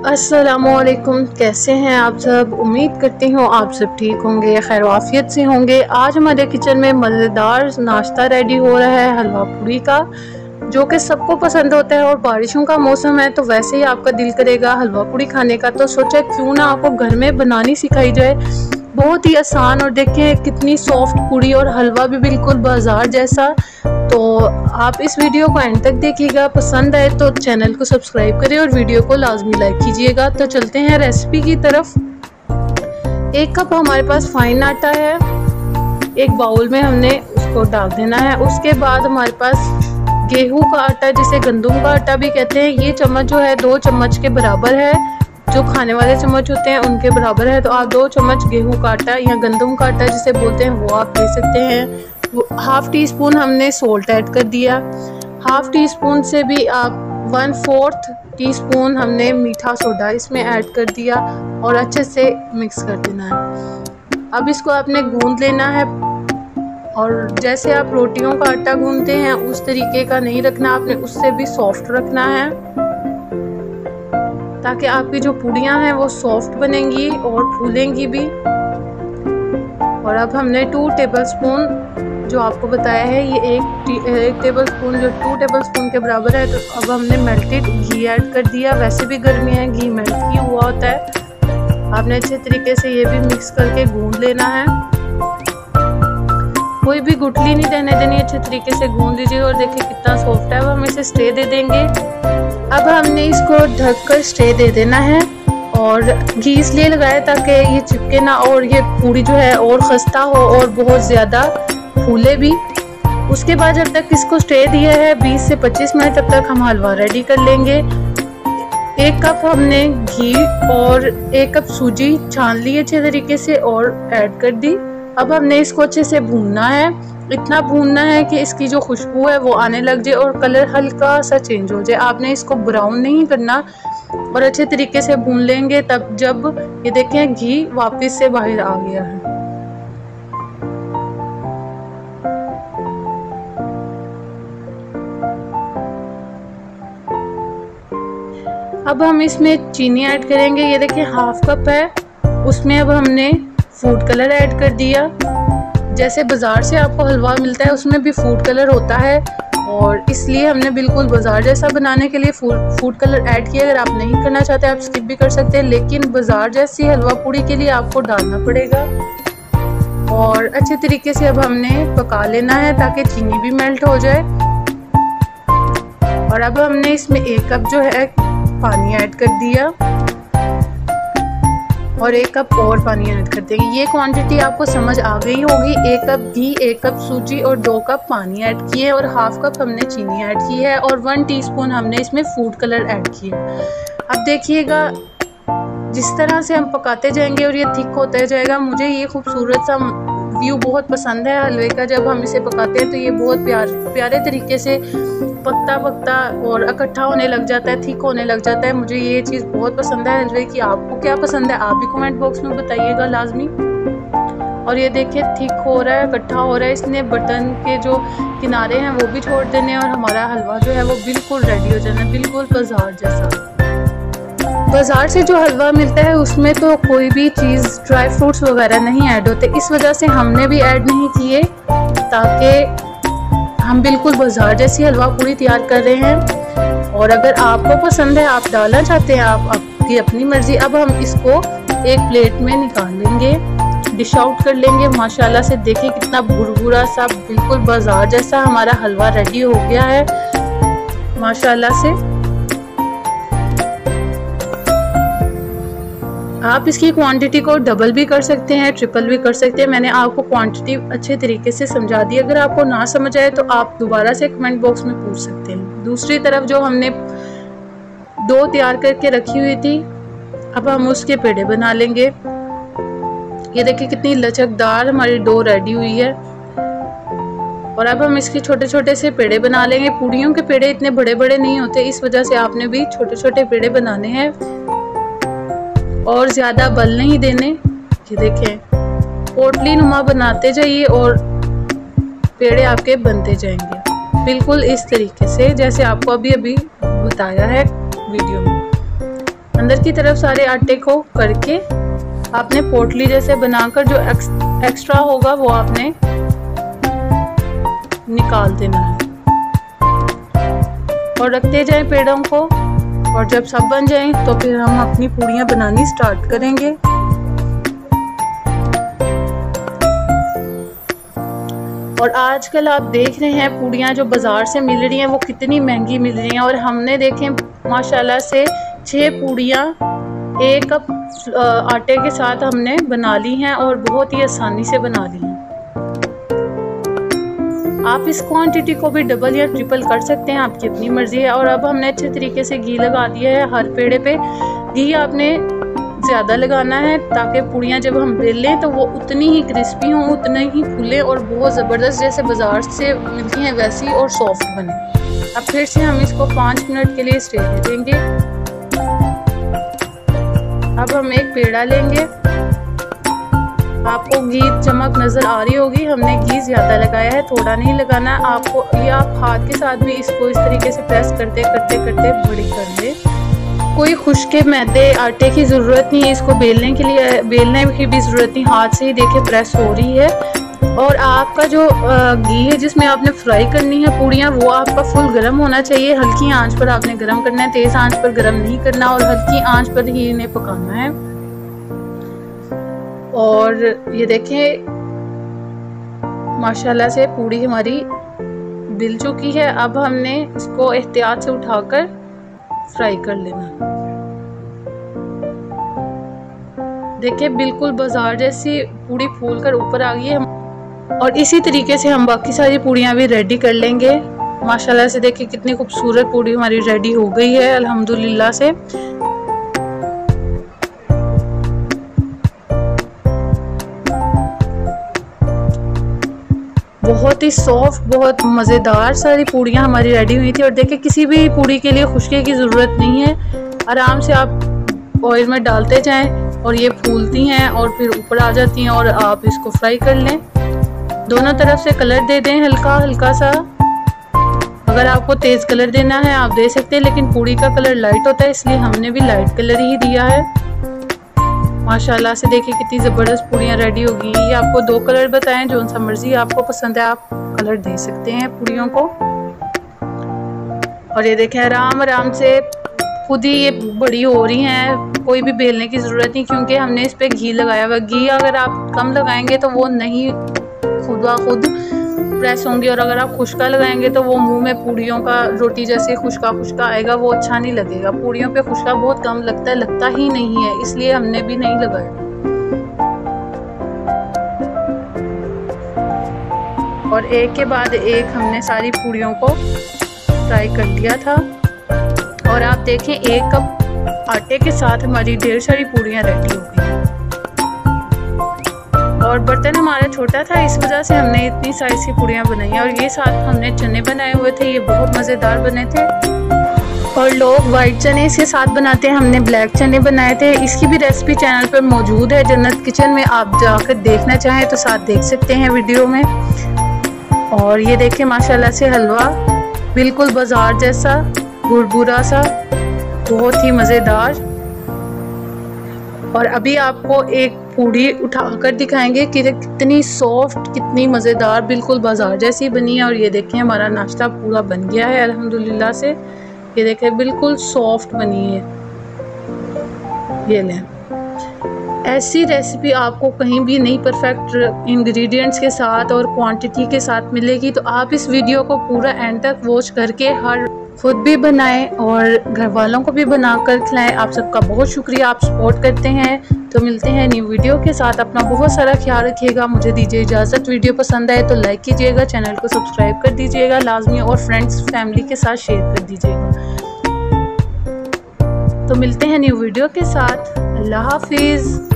अस्सलामुअलैकुम, कैसे हैं आप सब। उम्मीद करती हूँ आप सब ठीक होंगे, खैर आफियत से होंगे। आज हमारे किचन में मज़ेदार नाश्ता रेडी हो रहा है हलवा पूड़ी का, जो कि सबको पसंद होता है। और बारिशों का मौसम है तो वैसे ही आपका दिल करेगा हलवा पूड़ी खाने का, तो सोचा क्यों ना आपको घर में बनानी सिखाई जाए। बहुत ही आसान, और देखें कितनी सॉफ्ट पूड़ी और हलवा भी बिल्कुल बाजार जैसा। तो आप इस वीडियो को एंड तक देखिएगा, पसंद आए तो चैनल को सब्सक्राइब करें और वीडियो को लाजमी लाइक कीजिएगा। तो चलते हैं रेसिपी की तरफ। 1 कप हमारे पास फाइन आटा है, एक बाउल में हमने उसको डाल देना है। उसके बाद हमारे पास गेहूं का आटा, जिसे गंदम का आटा भी कहते हैं, ये चम्मच जो है 2 चम्मच के बराबर है। जो खाने वाले चम्मच होते हैं उनके बराबर है, तो आप 2 चम्मच गेहूं का आटा या गंदम का आटा जिसे बोलते हैं वो आप ले सकते हैं। हाफ टी स्पून हमने सोल्ट ऐड कर दिया। हाफ टी स्पून से भी आप 1/4 टी स्पून हमने मीठा सोडा इसमें ऐड कर दिया और अच्छे से मिक्स कर देना है। अब इसको आपने गूंद लेना है, और जैसे आप रोटियों का आटा गूंदते हैं उस तरीके का नहीं रखना, आपने उससे भी सॉफ्ट रखना है, ताकि आपकी जो पूड़ियाँ हैं वो सॉफ्ट बनेंगी और फूलेंगी भी। और अब हमने 2 टेबलस्पून जो आपको बताया है, ये एक टेबलस्पून जो 2 टेबलस्पून के बराबर है, तो अब हमने मेल्टेड घी ऐड कर दिया। वैसे भी गर्मी है, घी मेल्ट किया हुआ होता है। आपने अच्छे तरीके से ये भी मिक्स करके गूंद लेना है, कोई भी गुठली नहीं रहने देनी, अच्छे तरीके से गूंद लीजिए। और देखिए कितना सॉफ्ट है। अब हम इसे स्टे दे देंगे। अब हमने इसको ढककर स्टे दे देना है, और घी इसलिए लगाया ताकि ये चिपके ना और ये पूड़ी जो है और खस्ता हो और बहुत ज़्यादा फूले भी। उसके बाद जब तक इसको स्टे दिया है 20 से 25 मिनट, तब तक हम हलवा रेडी कर लेंगे। 1 कप हमने घी और 1 कप सूजी छान ली अच्छे तरीके से और ऐड कर दी। अब हमने इसको अच्छे से भूनना है, इतना भूनना है कि इसकी जो खुशबू है वो आने लग जाए और कलर हल्का सा चेंज हो जाए। आपने इसको ब्राउन नहीं करना, और अच्छे तरीके से भून लेंगे तब जब ये देखें घी वापस से बाहर आ गया है। अब हम इसमें चीनी ऐड करेंगे। ये देखिए 1/2 कप है, उसमें अब हमने फूड कलर ऐड कर दिया। जैसे बाजार से आपको हलवा मिलता है उसमें भी फूड कलर होता है, और इसलिए हमने बिल्कुल बाजार जैसा बनाने के लिए फूड कलर ऐड किया। अगर आप नहीं करना चाहते आप स्किप भी कर सकते हैं, लेकिन बाजार जैसी हलवा पूड़ी के लिए आपको डालना पड़ेगा। और अच्छे तरीके से अब हमने पका लेना है ताकि चीनी भी मेल्ट हो जाए। और अब हमने इसमें 1 कप जो है पानी ऐड कर दिया, और 1 कप और पानी ऐड कर देंगे। ये क्वांटिटी आपको समझ आ गई होगी। 1 कप घी, 1 कप सूजी और 2 कप पानी ऐड किए, और 1/2 कप हमने चीनी ऐड की है, और 1 टीस्पून हमने इसमें फूड कलर ऐड किया। अब देखिएगा जिस तरह से हम पकाते जाएंगे और ये थिक होता जाएगा। मुझे ये खूबसूरत सा व्यू बहुत पसंद है हलवे का। जब हम इसे पकाते हैं तो ये बहुत प्यारे तरीके से पकता पकता और इकट्ठा होने लग जाता है, थिक होने लग जाता है। मुझे ये चीज़ बहुत पसंद है हलवे की। आपको क्या पसंद है आप भी कमेंट बॉक्स में बताइएगा लाजमी। और ये देखिए थिक हो रहा है, इकट्ठा हो रहा है। इसने बटन के जो किनारे हैं वो भी छोड़ देने, और हमारा हलवा जो है वो बिल्कुल रेडी हो जाना है, बिल्कुल बाजार जैसा। बाजार से जो हलवा मिलता है उसमें तो कोई भी चीज़ ड्राई फ्रूट्स वगैरह नहीं ऐड होते, इस वजह से हमने भी ऐड नहीं किए, ताकि हम बिल्कुल बाजार जैसी हलवा पूरी तैयार कर रहे हैं। और अगर आपको पसंद है आप डालना चाहते हैं, आपकी अपनी मर्जी। अब हम इसको एक प्लेट में निकाल लेंगे, डिश आउट कर लेंगे। माशाल्लाह से देखिए कितना भुरभुरा सा बिल्कुल बाजार जैसा हमारा हलवा रेडी हो गया है माशाल्लाह से। आप इसकी क्वांटिटी को डबल भी कर सकते हैं, ट्रिपल भी कर सकते हैं। मैंने आपको क्वांटिटी अच्छे तरीके से समझा दी। अगर आपको ना समझ आए तो आप दोबारा से कमेंट बॉक्स में पूछ सकते हैं। दूसरी तरफ जो हमने डो तैयार करके रखी हुई थी, अब हम उसके पेड़े बना लेंगे। ये देखिए कितनी लचकदार हमारी डो रेडी हुई है। और अब हम इसके छोटे छोटे से पेड़े बना लेंगे। पूड़ियों के पेड़े इतने बड़े बड़े नहीं होते, इस वजह से आपने भी छोटे छोटे पेड़े बनाने हैं और ज़्यादा बल नहीं देने। ये देखें पोटली नुमा बनाते जाइए और पेड़े आपके बनते जाएंगे बिल्कुल इस तरीके से जैसे आपको अभी बताया है वीडियो में। अंदर की तरफ सारे आटे को करके आपने पोटली जैसे बनाकर जो एक्स्ट्रा होगा वो आपने निकाल देना है और रखते जाएं पेड़ों को। और जब सब बन जाएं तो फिर हम अपनी पूड़ियाँ बनानी स्टार्ट करेंगे। और आजकल आप देख रहे हैं पूड़ियाँ जो बाज़ार से मिल रही हैं वो कितनी महंगी मिल रही हैं, और हमने देखें माशाल्लाह से 6 पूड़ियाँ 1 कप आटे के साथ हमने बना ली हैं और बहुत ही आसानी से बना ली हैं। आप इस क्वांटिटी को भी डबल या ट्रिपल कर सकते हैं, आपकी अपनी मर्जी है। और अब हमने अच्छे तरीके से घी लगा दिया है हर पेड़े पे। घी आपने ज़्यादा लगाना है ताकि पूड़ियाँ जब हम बेल लें तो वो उतनी ही क्रिस्पी हों, उतना ही फूले और बहुत ज़बरदस्त जैसे बाज़ार से मिलती हैं वैसी और सॉफ्ट बने। अब फिर से हम इसको 5 मिनट के लिए स्टे दे देंगे। अब हम एक पेड़ा लेंगे। आपको घी चमक नज़र आ रही होगी, हमने घी ज़्यादा लगाया है, थोड़ा नहीं लगाना आपको। ये आप हाथ के साथ भी इसको इस तरीके से प्रेस करते करते करते बड़ी कर ले। कोई खुश्के मैदे आटे की ज़रूरत नहीं है, इसको बेलने के लिए बेलने की भी ज़रूरत नहीं, हाथ से ही देखे प्रेस हो रही है। और आपका जो घी है जिसमें आपने फ्राई करनी है पूड़ियाँ, वो आपका फुल गर्म होना चाहिए। हल्की आंच पर आपने गर्म करना है, तेज़ आंच पर गर्म नहीं करना और हल्की आंच पर ही इन्हें पकाना है। और ये देखें माशाल्लाह से पूड़ी हमारी बिल चुकी है। अब हमने इसको एहतियात से उठाकर फ्राई कर लेना। देखिए बिल्कुल बाजार जैसी पूड़ी फूल कर ऊपर आ गई है। और इसी तरीके से हम बाकी सारी पूड़ियाँ भी रेडी कर लेंगे। माशाल्लाह से देखिए कितनी खूबसूरत पूड़ी हमारी रेडी हो गई है अल्हम्दुलिल्लाह से। बहुत ही सॉफ्ट, बहुत मज़ेदार सारी पूड़ियाँ हमारी रेडी हुई थी। और देखिए किसी भी पूड़ी के लिए खुश्के की ज़रूरत नहीं है, आराम से आप ऑयल में डालते जाएं और ये फूलती हैं और फिर ऊपर आ जाती हैं। और आप इसको फ्राई कर लें, दोनों तरफ से कलर दे दें हल्का हल्का सा। अगर आपको तेज़ कलर देना है आप दे सकते हैं, लेकिन पूड़ी का कलर लाइट होता है इसलिए हमने भी लाइट कलर ही दिया है। माशाल्लाह से देखिए कितनी ज़बरदस्त पूड़ियाँ रेडी हो गई। ये आपको 2 कलर बताएं, जो सा मर्जी आपको पसंद है आप कलर दे सकते हैं पूड़ियों को। और ये देखें आराम आराम से खुद ही ये बड़ी हो रही हैं, कोई भी बेलने की ज़रूरत नहीं क्योंकि हमने इस पर घी लगाया हुआ। घी अगर आप कम लगाएंगे तो वो नहीं खुद ब खुद प्रेस होंगी, और अगर आप खुश्का लगाएंगे तो वो मुंह में पूड़ियों का रोटी जैसे खुश्का खुश्का आएगा, वो अच्छा नहीं लगेगा। पूड़ियों पे खुश्का बहुत कम लगता है, लगता ही नहीं है, इसलिए हमने भी नहीं लगाया। और एक के बाद एक हमने सारी पूड़ियों को फ्राई कर लिया था। और आप देखें 1 कप आटे के साथ हमारी ढेर सारी पूड़ियाँ रेडी हो गई। और बर्तन हमारा छोटा था, इस वजह से हमने इतनी साइज की पूड़ियाँ बनाई हैं। और ये साथ हमने चने बनाए हुए थे, ये बहुत मज़ेदार बने थे। और लोग वाइट चने इसके साथ बनाते हैं, हमने ब्लैक चने बनाए थे। इसकी भी रेसिपी चैनल पर मौजूद है जन्नत किचन में, आप जाकर देखना चाहें तो साथ देख सकते हैं वीडियो में। और ये देखें माशाल्लाह से हलवा बिल्कुल बाजार जैसा भुरभुरा सा, बहुत ही मज़ेदार। और अभी आपको एक पूड़ी उठाकर दिखाएंगे कि कितनी सॉफ्ट, कितनी मज़ेदार, बिल्कुल बाजार जैसी बनी है। और ये देखें हमारा नाश्ता पूरा बन गया है अल्हम्दुलिल्लाह से। ये देखें बिल्कुल सॉफ्ट बनी है। ये लें, ऐसी रेसिपी आपको कहीं भी नहीं परफेक्ट इंग्रेडिएंट्स के साथ और क्वांटिटी के साथ मिलेगी। तो आप इस वीडियो को पूरा एंड तक वॉच करके खुद भी बनाएं और घर वालों को भी बनाकर खिलाएं। आप सबका बहुत शुक्रिया, आप सपोर्ट करते हैं। तो मिलते हैं न्यू वीडियो के साथ, अपना बहुत सारा ख्याल रखिएगा। मुझे दीजिए इजाज़त। वीडियो पसंद आए तो लाइक कीजिएगा, चैनल को सब्सक्राइब कर दीजिएगा लाजमी, और फ्रेंड्स फैमिली के साथ शेयर कर दीजिएगा। तो मिलते हैं न्यू वीडियो के साथ। अल्लाह हाफिज़।